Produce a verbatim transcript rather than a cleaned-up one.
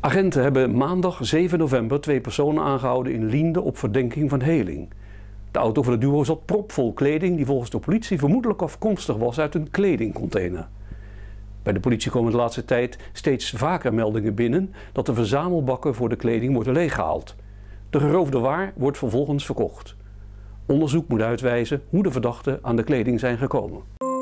Agenten hebben maandag zeven november twee personen aangehouden in Liende op verdenking van heling. De auto van het duo zat propvol kleding die volgens de politie vermoedelijk afkomstig was uit een kledingcontainer. Bij de politie komen de laatste tijd steeds vaker meldingen binnen dat de verzamelbakken voor de kleding worden leeggehaald. De geroofde waar wordt vervolgens verkocht. Onderzoek moet uitwijzen hoe de verdachten aan de kleding zijn gekomen.